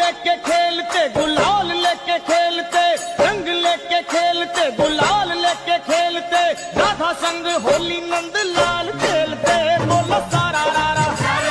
लेके खेलते, गुलाल लेके खेलते, रंग लेके खेलते, गुलाल लेके खेलते, राधा संग होली नंद लाल।